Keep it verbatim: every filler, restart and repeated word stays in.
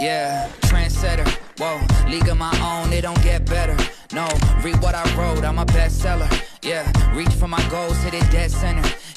Yeah, trendsetter, whoa, league of my own, it don't get better. No, read what I wrote, I'm a bestseller. Yeah, reach for my goals, hit it dead center.